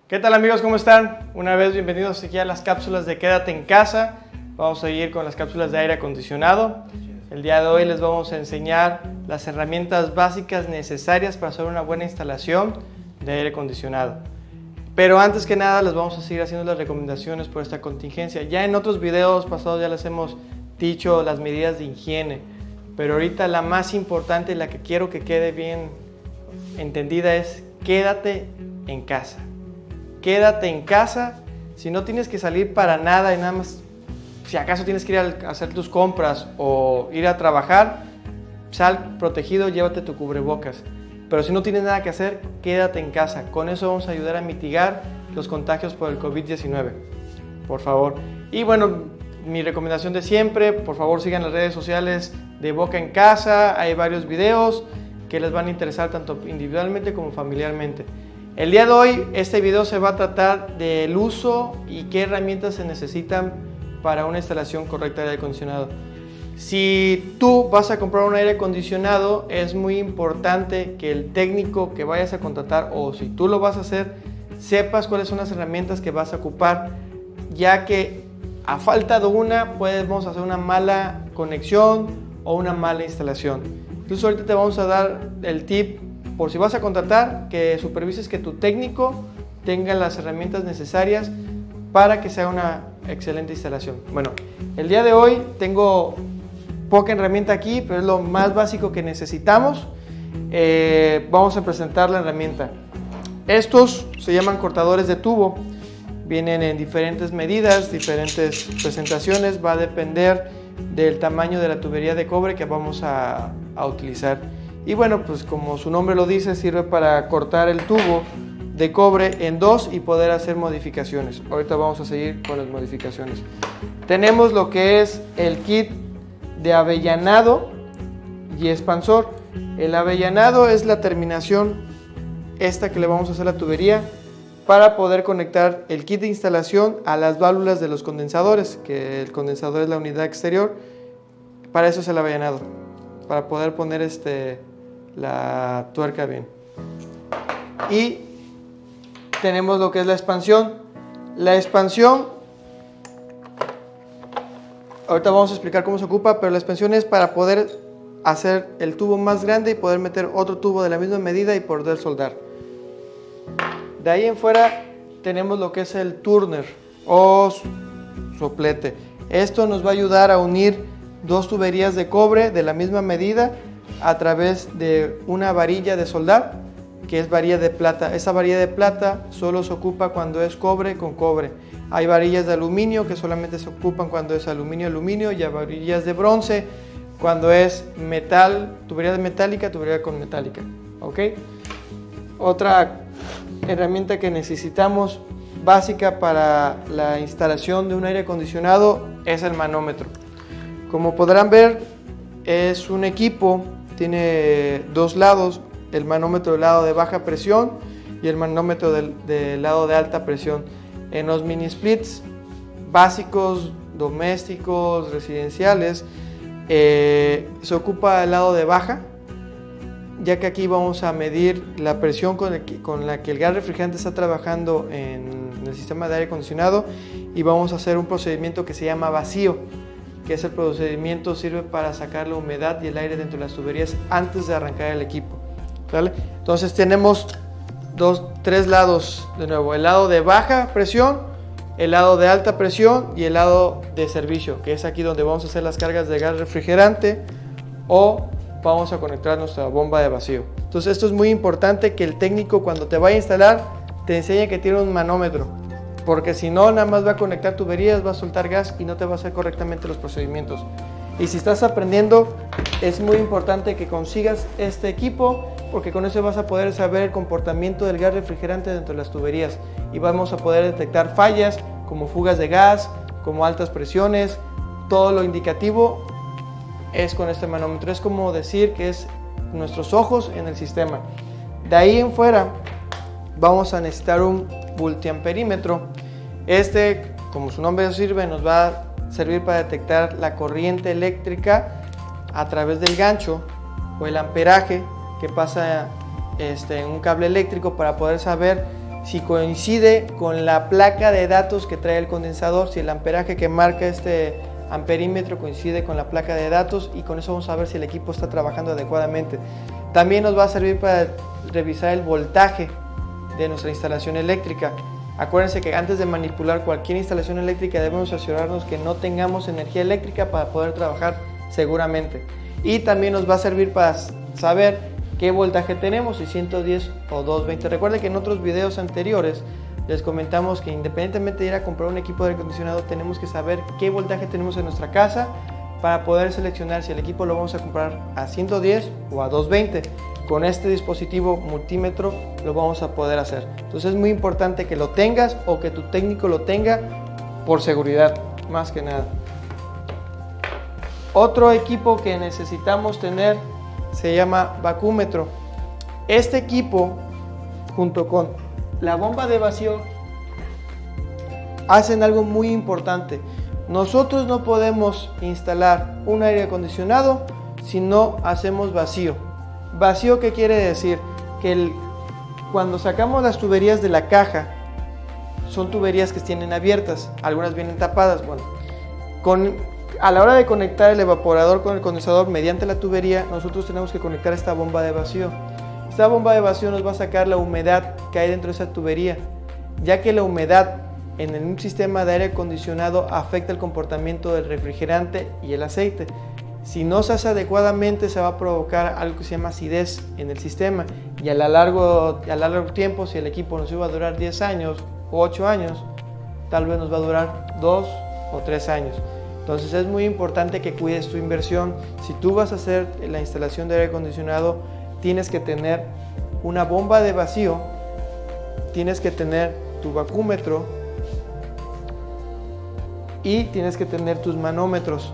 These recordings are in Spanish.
¿Qué tal amigos? ¿Cómo están? Una vez bienvenidos aquí a las cápsulas de Quédate en Casa. Vamos a seguir con las cápsulas de aire acondicionado. El día de hoy les vamos a enseñar las herramientas básicas necesarias para hacer una buena instalación de aire acondicionado. Pero antes que nada les vamos a seguir haciendo las recomendaciones por esta contingencia. Ya en otros videos pasados ya les hemos dicho las medidas de higiene, pero ahorita la más importante y la que quiero que quede bien entendida es quédate en casa. Quédate en casa. Si no tienes que salir para nada y nada más, si acaso tienes que ir a hacer tus compras o ir a trabajar, sal protegido, llévate tu cubrebocas. Pero si no tienes nada que hacer, quédate en casa. Con eso vamos a ayudar a mitigar los contagios por el COVID-19. Por favor. Y bueno, mi recomendación de siempre, por favor sigan las redes sociales de Boca en Casa. Hay varios videos que les van a interesar tanto individualmente como familiarmente. El día de hoy este video se va a tratar del uso y qué herramientas se necesitan para una instalación correcta de aire acondicionado. Si tú vas a comprar un aire acondicionado, es muy importante que el técnico que vayas a contratar, o si tú lo vas a hacer, sepas cuáles son las herramientas que vas a ocupar, ya que a falta de una podemos hacer una mala conexión o una mala instalación. Entonces ahorita te vamos a dar el tip, por si vas a contratar, que supervises que tu técnico tenga las herramientas necesarias para que sea una excelente instalación. Bueno, el día de hoy tengo poca herramienta aquí, pero es lo más básico que necesitamos. Vamos a presentar la herramienta. Estos se llaman cortadores de tubo. Vienen en diferentes medidas, diferentes presentaciones. Va a depender del tamaño de la tubería de cobre que vamos a utilizar. Y bueno, pues como su nombre lo dice, sirve para cortar el tubo de cobre en dos y poder hacer modificaciones. Ahorita vamos a seguir con las modificaciones. Tenemos lo que es el kit de avellanado y expansor. El avellanado es la terminación esta que le vamos a hacer a la tubería para poder conectar el kit de instalación a las válvulas de los condensadores, que el condensador es la unidad exterior. Para eso es el avellanado, para poder poner la tuerca bien. Y tenemos lo que es la expansión. La expansión, ahorita vamos a explicar cómo se ocupa, pero la expansión es para poder hacer el tubo más grande y poder meter otro tubo de la misma medida y poder soldar. De ahí en fuera tenemos lo que es el turner o soplete. Esto nos va a ayudar a unir dos tuberías de cobre de la misma medida a través de una varilla de soldar, que es varilla de plata. Esa varilla de plata solo se ocupa cuando es cobre con cobre. Hay varillas de aluminio que solamente se ocupan cuando es aluminio, y hay varillas de bronce cuando es metal, tubería metálica, tubería con metálica. ¿Ok? Otra herramienta que necesitamos básica para la instalación de un aire acondicionado es el manómetro. Como podrán ver, es un equipo, tiene dos lados, el manómetro del lado de baja presión y el manómetro del lado de alta presión. En los mini splits básicos, domésticos, residenciales, se ocupa el lado de baja, ya que aquí vamos a medir la presión con la que el gas refrigerante está trabajando en el sistema de aire acondicionado, y vamos a hacer un procedimiento que se llama vacío, que ese procedimiento sirve para sacar la humedad y el aire dentro de las tuberías antes de arrancar el equipo. ¿Vale? Entonces tenemos tres lados de nuevo: el lado de baja presión, el lado de alta presión y el lado de servicio, que es aquí donde vamos a hacer las cargas de gas refrigerante o vamos a conectar nuestra bomba de vacío. Entonces esto es muy importante, que el técnico cuando te vaya a instalar te enseñe que tiene un manómetro, porque si no, nada más va a conectar tuberías, va a soltar gas y no te va a hacer correctamente los procedimientos. Y si estás aprendiendo, es muy importante que consigas este equipo, porque con eso vas a poder saber el comportamiento del gas refrigerante dentro de las tuberías y vamos a poder detectar fallas como fugas de gas, como altas presiones. Todo lo indicativo es con este manómetro. Es como decir que es nuestros ojos en el sistema. De ahí en fuera vamos a necesitar un multiamperímetro. Como su nombre sirve, nos va a servir para detectar la corriente eléctrica a través del gancho o el amperaje que pasa en un cable eléctrico, para poder saber si coincide con la placa de datos que trae el condensador, si el amperaje que marca este amperímetro coincide con la placa de datos, y con eso vamos a ver si el equipo está trabajando adecuadamente. También nos va a servir para revisar el voltaje de nuestra instalación eléctrica. Acuérdense que antes de manipular cualquier instalación eléctrica debemos asegurarnos que no tengamos energía eléctrica para poder trabajar seguramente. Y también nos va a servir para saber qué voltaje tenemos, si 110 o 220. Recuerden que en otros videos anteriores les comentamos que independientemente de ir a comprar un equipo de aire acondicionado, tenemos que saber qué voltaje tenemos en nuestra casa para poder seleccionar si el equipo lo vamos a comprar a 110 o a 220. Con este dispositivo multímetro lo vamos a poder hacer. Entonces es muy importante que lo tengas o que tu técnico lo tenga por seguridad, más que nada. Otro equipo que necesitamos tener se llama vacúmetro. Este equipo, junto con la bomba de vacío, hacen algo muy importante. Nosotros no podemos instalar un aire acondicionado si no hacemos vacío. ¿Vacío qué quiere decir? Que cuando sacamos las tuberías de la caja, son tuberías que tienen abiertas, algunas vienen tapadas. Bueno, a la hora de conectar el evaporador con el condensador mediante la tubería, nosotros tenemos que conectar esta bomba de vacío. Esta bomba de vacío nos va a sacar la humedad que hay dentro de esa tubería, ya que la humedad en un sistema de aire acondicionado afecta el comportamiento del refrigerante y el aceite. Si no se hace adecuadamente, se va a provocar algo que se llama acidez en el sistema, y a largo tiempo, si el equipo nos iba a durar 10 años o 8 años, tal vez nos va a durar 2 o 3 años. Entonces es muy importante que cuides tu inversión. Si tú vas a hacer la instalación de aire acondicionado, tienes que tener una bomba de vacío, tienes que tener tu vacúmetro y tienes que tener tus manómetros.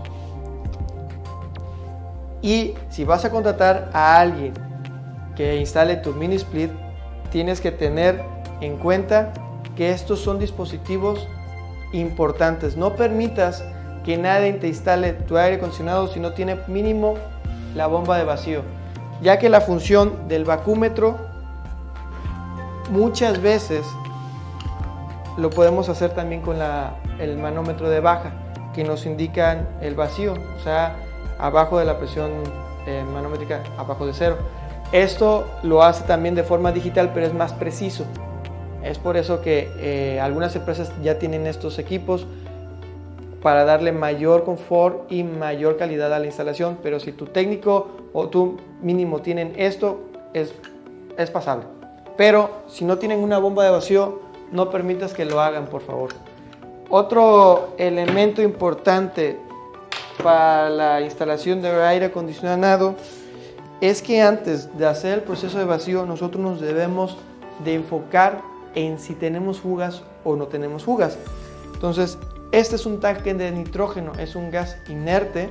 Y si vas a contratar a alguien que instale tu mini split, tienes que tener en cuenta que estos son dispositivos importantes. No permitas que nadie te instale tu aire acondicionado si no tiene mínimo la bomba de vacío, ya que la función del vacúmetro muchas veces lo podemos hacer también con el manómetro de baja, que nos indican el vacío, o sea, abajo de la presión manométrica, abajo de cero. Esto lo hace también de forma digital, pero es más preciso. Es por eso que algunas empresas ya tienen estos equipos para darle mayor confort y mayor calidad a la instalación, pero si tu técnico o tu mínimo tienen esto, es pasable. Pero si no tienen una bomba de vacío, no permitas que lo hagan, por favor. Otro elemento importante para la instalación de aire acondicionado es que antes de hacer el proceso de vacío, nosotros nos debemos de enfocar en si tenemos fugas o no tenemos fugas. Entonces, este es un tanque de nitrógeno, es un gas inerte,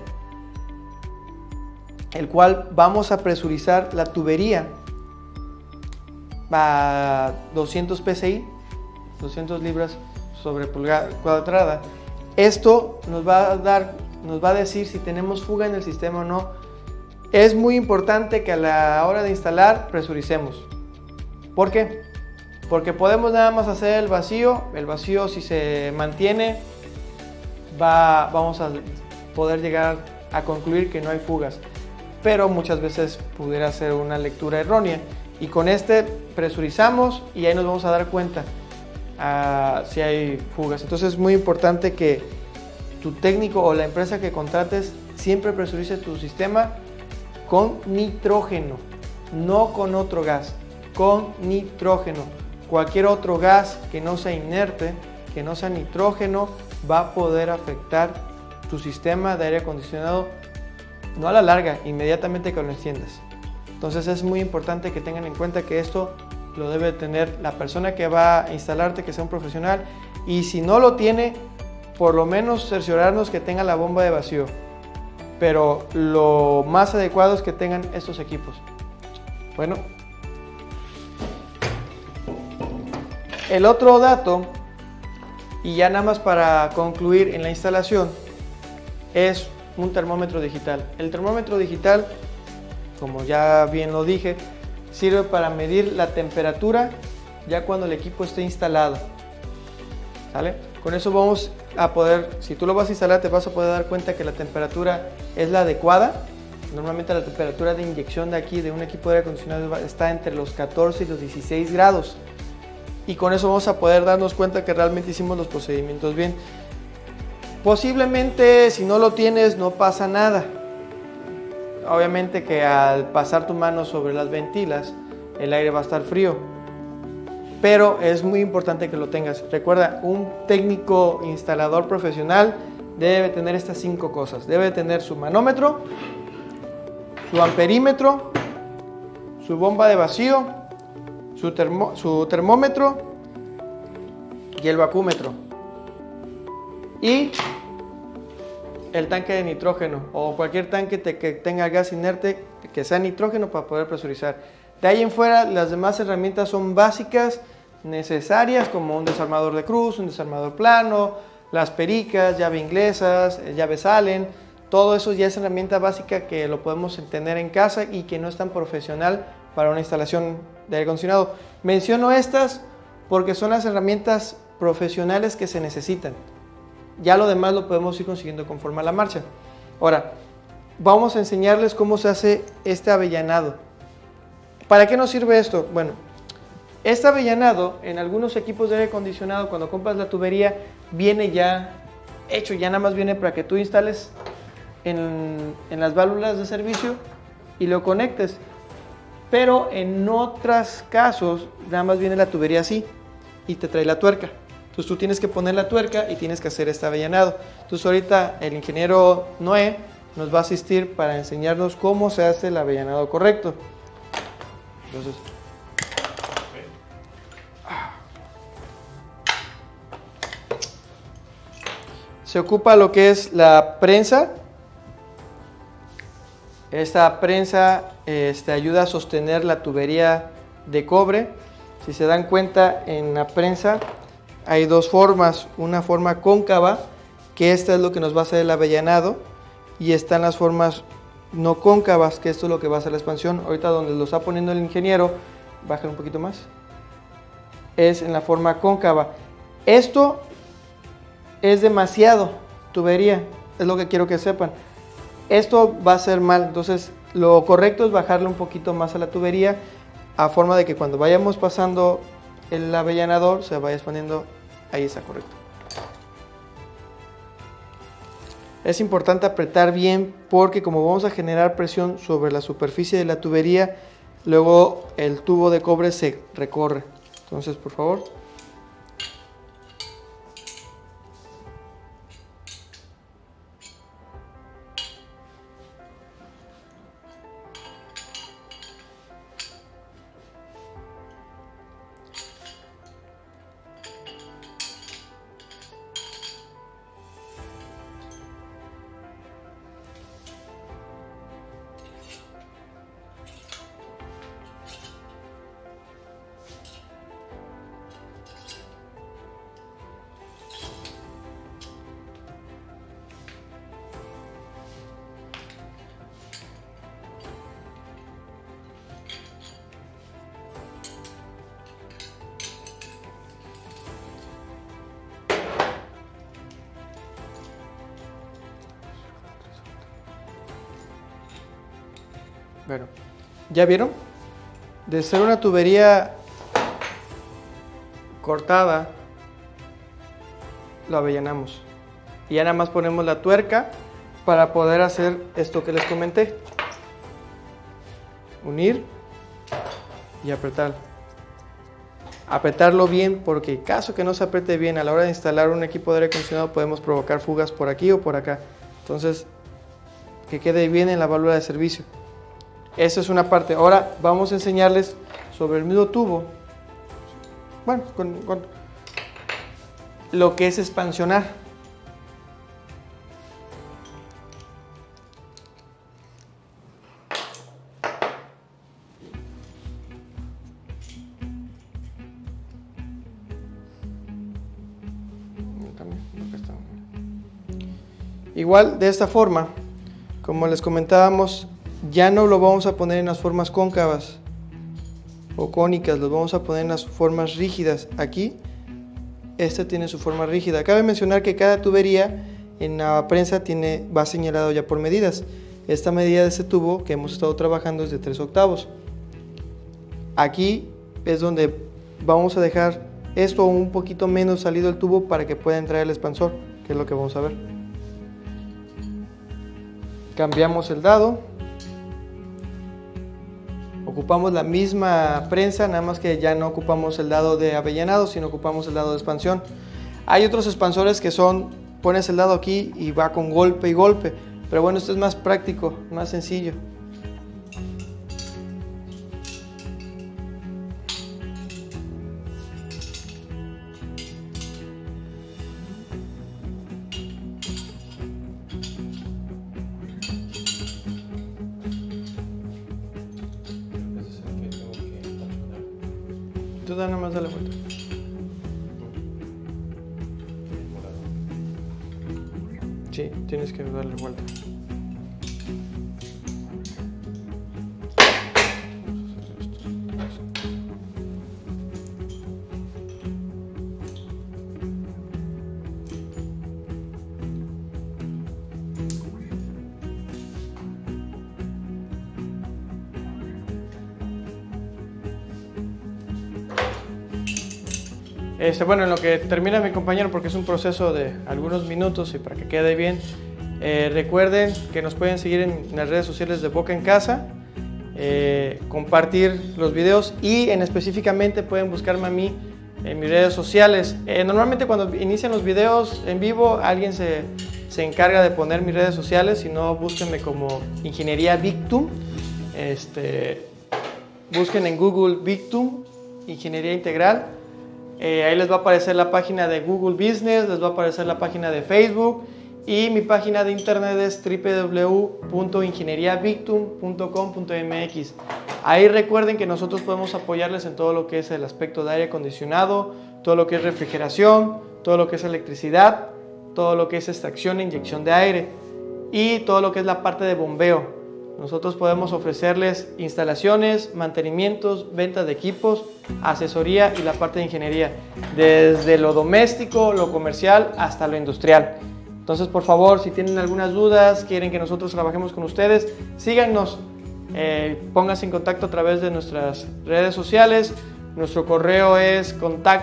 el cual vamos a presurizar la tubería a 200 psi, 200 libras sobre pulgada cuadrada. Esto nos va a decir si tenemos fuga en el sistema o no. Es muy importante que a la hora de instalar presuricemos. ¿Por qué? Porque podemos nada más hacer el vacío si se mantiene, vamos a poder llegar a concluir que no hay fugas, pero muchas veces pudiera ser una lectura errónea, y con este presurizamos y ahí nos vamos a dar cuenta si hay fugas. Entonces es muy importante que tu técnico o la empresa que contrates siempre presurice tu sistema con nitrógeno, no con otro gas, con nitrógeno. Cualquier otro gas que no sea inerte, que no sea nitrógeno, va a poder afectar tu sistema de aire acondicionado, no a la larga, inmediatamente que lo enciendas. Entonces es muy importante que tengan en cuenta que esto lo debe tener la persona que va a instalarte, que sea un profesional, y si no lo tiene, por lo menos cerciorarnos que tenga la bomba de vacío. Pero lo más adecuado es que tengan estos equipos. Bueno, el otro dato, y ya nada más para concluir en la instalación, es un termómetro digital. El termómetro digital, como ya bien lo dije, sirve para medir la temperatura ya cuando el equipo esté instalado. ¿Sale? Con eso vamos a poder, si tú lo vas a instalar, te vas a poder dar cuenta que la temperatura es la adecuada. Normalmente la temperatura de inyección de aquí, de un equipo de aire acondicionado, está entre los 14 y los 16 grados. Y con eso vamos a poder darnos cuenta que realmente hicimos los procedimientos bien. Posiblemente, si no lo tienes, no pasa nada. Obviamente que al pasar tu mano sobre las ventilas, el aire va a estar frío. Pero es muy importante que lo tengas. Recuerda, un técnico instalador profesional debe tener estas 5 cosas. Debe tener su manómetro, su amperímetro, su bomba de vacío, su termómetro y el vacúmetro. Y el tanque de nitrógeno o cualquier tanque que tenga gas inerte que sea nitrógeno para poder presurizar. De ahí en fuera, las demás herramientas son básicas, necesarias, como un desarmador de cruz, un desarmador plano, las pericas, llave inglesas, llaves Allen. Todo eso ya es herramienta básica que lo podemos tener en casa y que no es tan profesional para una instalación de aire acondicionado. Menciono estas porque son las herramientas profesionales que se necesitan. Ya lo demás lo podemos ir consiguiendo conforme a la marcha. Ahora, vamos a enseñarles cómo se hace este avellanado. ¿Para qué nos sirve esto? Bueno, este avellanado en algunos equipos de aire acondicionado, cuando compras la tubería, viene ya hecho, ya nada más viene para que tú instales en las válvulas de servicio y lo conectes. Pero en otros casos, nada más viene la tubería así y te trae la tuerca. Entonces tú tienes que poner la tuerca y tienes que hacer este avellanado. Entonces ahorita el ingeniero Noé nos va a asistir para enseñarnos cómo se hace el avellanado correcto. Entonces, se ocupa lo que es la prensa. Esta prensa ayuda a sostener la tubería de cobre. Si se dan cuenta, en la prensa hay 2 formas. Una forma cóncava, que esta es lo que nos va a hacer el avellanado, y están las formas no cóncavas, que esto es lo que va a hacer la expansión. Ahorita donde lo está poniendo el ingeniero, bajen un poquito más, es en la forma cóncava. Esto es demasiado tubería, es lo que quiero que sepan. Esto va a ser mal, entonces lo correcto es bajarle un poquito más a la tubería, a forma de que cuando vayamos pasando el avellanador se vaya expandiendo. Ahí está correcto. Es importante apretar bien porque como vamos a generar presión sobre la superficie de la tubería, luego el tubo de cobre se recorre. Entonces, por favor. Bueno, ¿ya vieron? De ser una tubería cortada, lo avellanamos. Y ya nada más ponemos la tuerca para poder hacer esto que les comenté. Unir y apretar. Apretarlo bien, porque en caso que no se apriete bien a la hora de instalar un equipo de aire acondicionado podemos provocar fugas por aquí o por acá. Entonces, que quede bien en la válvula de servicio. Esa es una parte. Ahora vamos a enseñarles sobre el mismo tubo. Bueno, con lo que es expansionar. Igual de esta forma, como les comentábamos, ya no lo vamos a poner en las formas cóncavas, o cónicas, los vamos a poner en las formas rígidas. Aquí, esta tiene su forma rígida. Cabe mencionar que cada tubería en la prensa va señalado ya por medidas. Esta medida de este tubo que hemos estado trabajando es de 3/8. Aquí es donde vamos a dejar esto un poquito menos salido el tubo para que pueda entrar el expansor, que es lo que vamos a ver. Cambiamos el dado. Ocupamos la misma prensa, nada más que ya no ocupamos el dado de avellanado, sino ocupamos el dado de expansión. Hay otros expansores que pones el dado aquí y va con golpe y golpe, pero bueno, esto es más práctico, más sencillo. Tú nada más dale vuelta. Sí, tienes que darle vuelta. Bueno, en lo que termina mi compañero, porque es un proceso de algunos minutos y para que quede bien, recuerden que nos pueden seguir en las redes sociales de Boca en Casa, compartir los videos y específicamente pueden buscarme a mí en mis redes sociales. Normalmente cuando inician los videos en vivo alguien se encarga de poner mis redes sociales, si no búsquenme como Ingeniería Victum, busquen en Google Victum, Ingeniería Integral. Ahí les va a aparecer la página de Google Business, les va a aparecer la página de Facebook y mi página de internet es www.ingenieriavictum.com.mx. Ahí recuerden que nosotros podemos apoyarles en todo lo que es el aspecto de aire acondicionado, todo lo que es refrigeración, todo lo que es electricidad, todo lo que es extracción e inyección de aire y todo lo que es la parte de bombeo. Nosotros podemos ofrecerles instalaciones, mantenimientos, ventas de equipos, asesoría y la parte de ingeniería, desde lo doméstico, lo comercial hasta lo industrial. Entonces, por favor, si tienen algunas dudas, quieren que nosotros trabajemos con ustedes, síganos, pónganse en contacto a través de nuestras redes sociales. Nuestro correo es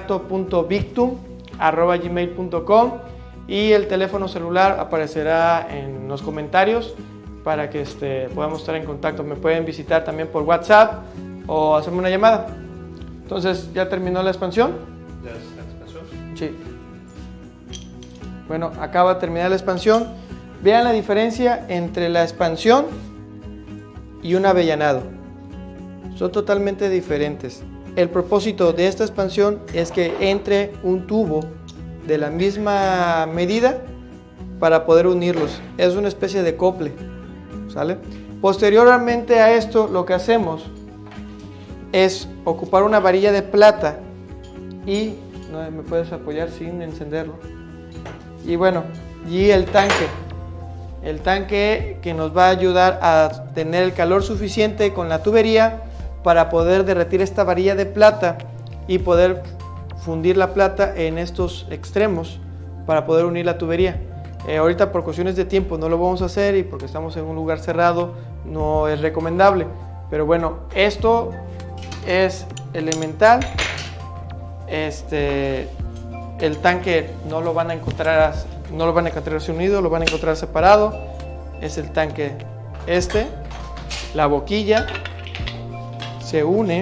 contacto.victum@gmail.com y el teléfono celular aparecerá en los comentarios para que podamos estar en contacto. Me pueden visitar también por WhatsApp o hacerme una llamada. Entonces, ¿ya terminó la expansión? ¿Ya está la expansión? Sí. Bueno, acaba de terminar la expansión. Vean la diferencia entre la expansión y un avellanado. Son totalmente diferentes. El propósito de esta expansión es que entre un tubo de la misma medida para poder unirlos. Es una especie de acople, ¿sale? Posteriormente a esto, lo que hacemos es ocupar una varilla de plata y no me puedes apoyar sin encenderlo. Y bueno, y el tanque que nos va a ayudar a tener el calor suficiente con la tubería para poder derretir esta varilla de plata y poder fundir la plata en estos extremos para poder unir la tubería. Ahorita por cuestiones de tiempo no lo vamos a hacer y porque estamos en un lugar cerrado no es recomendable, pero bueno, esto es elemental. El tanque no lo van a encontrar así unido, lo van a encontrar separado. Es el tanque la boquilla se une.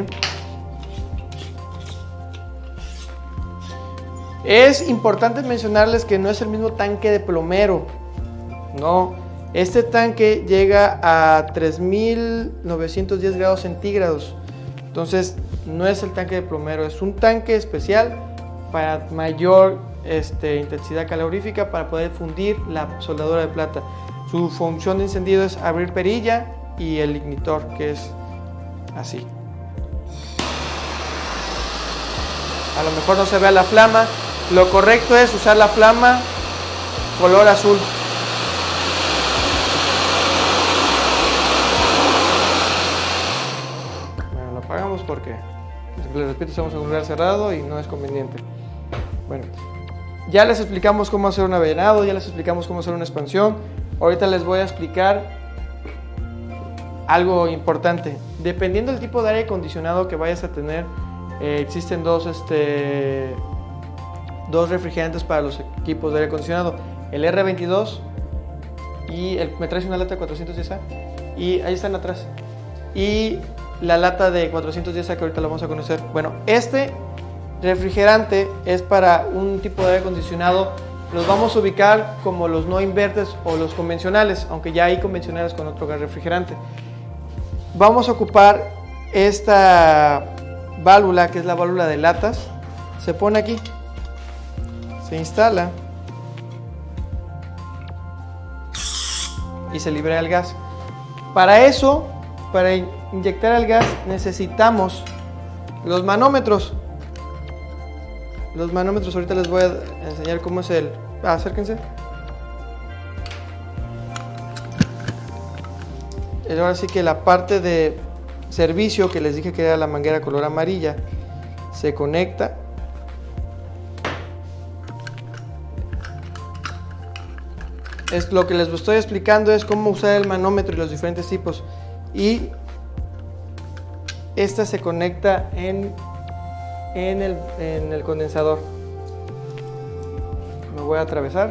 Es importante mencionarles que no es el mismo tanque de plomero, no. Este tanque llega a 3910 grados centígrados, entonces no es el tanque de plomero, es un tanque especial para mayor intensidad calorífica para poder fundir la soldadura de plata. Su función de encendido es abrir perilla y el ignitor, que es así. A lo mejor no se vea la flama. Lo correcto es usar la flama color azul. Bueno, lo apagamos porque Les repito, estamos en un lugar cerrado y no es conveniente. Bueno, ya les explicamos cómo hacer un avellanado, ya les explicamos cómo hacer una expansión. Ahorita les voy a explicar algo importante. Dependiendo del tipo de aire acondicionado que vayas a tener, existen dos refrigerantes para los equipos de aire acondicionado. El R22 y me traes una lata de 410A y ahí están atrás. Y la lata de 410A que ahorita la vamos a conocer. Bueno, este refrigerante es para un tipo de aire acondicionado. Los vamos a ubicar como los no inverters o los convencionales, aunque ya hay convencionales con otro gas refrigerante. Vamos a ocupar esta válvula, que es la válvula de latas. Se pone aquí, se instala y se libera el gas. Para eso, para inyectar el gas, necesitamos los manómetros. Los manómetros, ahorita les voy a enseñar cómo es el... acérquense. Ahora sí que la parte de servicio, que les dije que era la manguera color amarilla, se conecta. Lo que les estoy explicando es cómo usar el manómetro y los diferentes tipos. Y esta se conecta en el condensador. Me voy a atravesar.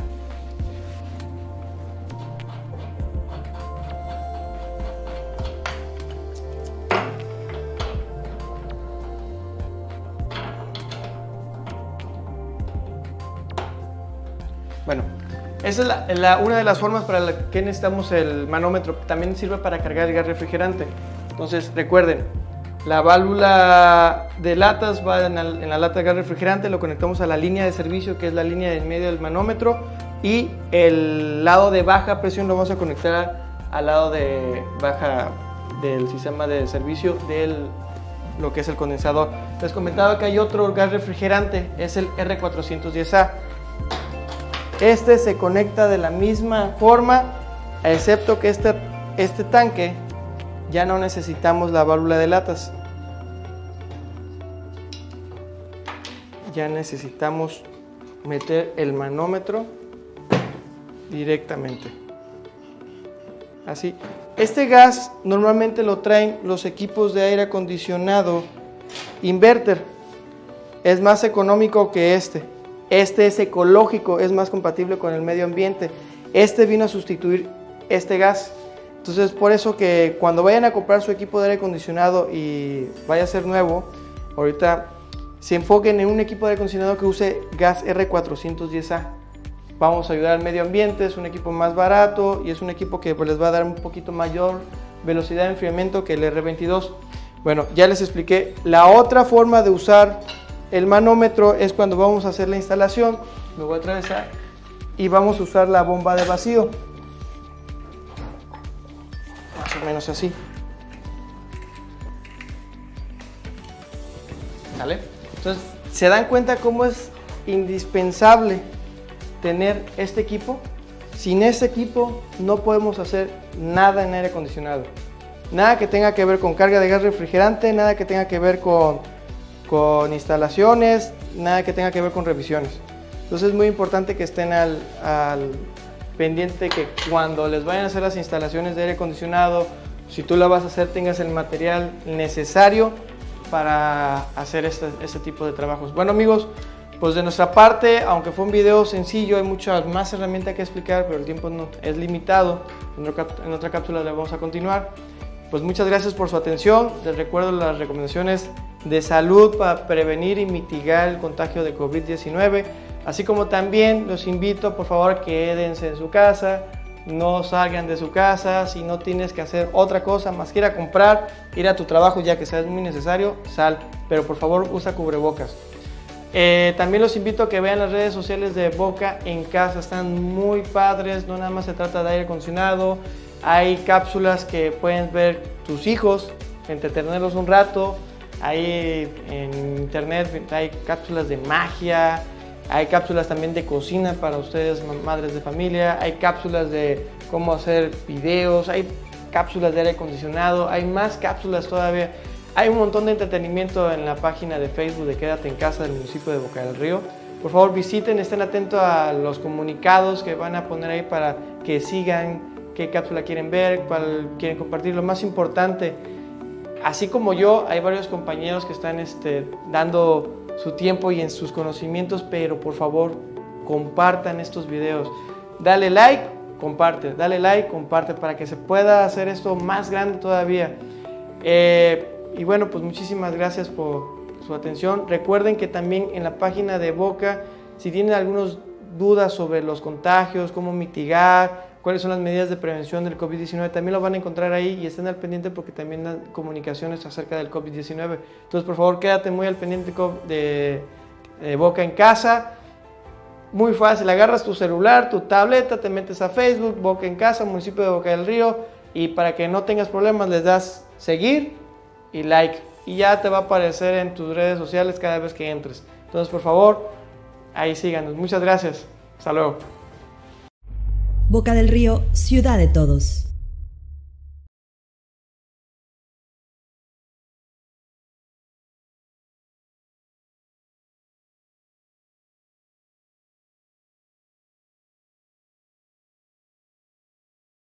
Bueno, esa es una de las formas para la que necesitamos el manómetro. También sirve para cargar el gas refrigerante. Entonces recuerden, la válvula de latas va en la lata de gas refrigerante, lo conectamos a la línea de servicio, que es la línea en medio del manómetro, y el lado de baja presión lo vamos a conectar al lado de baja del sistema de servicio de lo que es el condensador. Les comentaba que hay otro gas refrigerante, es el R410A. Este se conecta de la misma forma, excepto que este tanque ya no necesitamos la válvula de latas. Ya necesitamos meter el manómetro directamente. Así. Este gas normalmente lo traen los equipos de aire acondicionado inverter. Es más económico que este. Este es ecológico, es más compatible con el medio ambiente. Este vino a sustituir este gas. Entonces, por eso que cuando vayan a comprar su equipo de aire acondicionado y vaya a ser nuevo, ahorita se enfoquen en un equipo de aire acondicionado que use gas R410A. Vamos a ayudar al medio ambiente, es un equipo más barato y es un equipo que pues, les va a dar un poquito mayor velocidad de enfriamiento que el R22. Bueno, ya les expliqué. La otra forma de usar el manómetro es cuando vamos a hacer la instalación. Me voy a atravesar y vamos a usar la bomba de vacío. Más o menos así. ¿Vale? Entonces, ¿se dan cuenta cómo es indispensable tener este equipo? Sin este equipo no podemos hacer nada en aire acondicionado. Nada que tenga que ver con carga de gas refrigerante, nada que tenga que ver con instalaciones, nada que tenga que ver con revisiones. Entonces es muy importante que estén al pendiente, que cuando les vayan a hacer las instalaciones de aire acondicionado, si tú la vas a hacer, tengas el material necesario para hacer este tipo de trabajos. Bueno amigos, pues de nuestra parte, aunque fue un video sencillo, hay muchas más herramientas que explicar, pero el tiempo no, es limitado. En otra cápsula le vamos a continuar. Pues muchas gracias por su atención. Les recuerdo las recomendaciones de salud para prevenir y mitigar el contagio de COVID-19, así como también los invito, por favor, quédense en su casa, no salgan de su casa. Si no tienes que hacer otra cosa más que ir a comprar, ir a tu trabajo, ya que sea muy necesario, sal, pero por favor usa cubrebocas. También los invito a que vean las redes sociales de Boca en Casa, están muy padres, no nada más se trata de aire acondicionado, hay cápsulas que pueden ver tus hijos, entretenerlos un rato. Hay en internet, hay cápsulas de magia, hay cápsulas también de cocina para ustedes, madres de familia, hay cápsulas de cómo hacer videos, hay cápsulas de aire acondicionado, hay más cápsulas todavía. Hay un montón de entretenimiento en la página de Facebook de Quédate en Casa del municipio de Boca del Río. Por favor visiten, estén atentos a los comunicados que van a poner ahí para que sigan qué cápsula quieren ver, cuál quieren compartir. Lo más importante, así como yo, hay varios compañeros que están dando su tiempo y en sus conocimientos, pero por favor compartan estos videos. Dale like, comparte, dale like, comparte para que se pueda hacer esto más grande todavía. Y bueno, pues muchísimas gracias por su atención. Recuerden que también en la página de Boca, si tienen algunas dudas sobre los contagios, cómo mitigar, cuáles son las medidas de prevención del COVID-19, también lo van a encontrar ahí y estén al pendiente porque también dan comunicaciones acerca del COVID-19. Entonces, por favor, quédate muy al pendiente de Boca en Casa. Muy fácil, agarras tu celular, tu tableta, te metes a Facebook, Boca en Casa, municipio de Boca del Río, y para que no tengas problemas les das seguir y like. Y ya te va a aparecer en tus redes sociales cada vez que entres. Entonces, por favor, ahí síganos. Muchas gracias. Hasta luego. Boca del Río, ciudad de todos.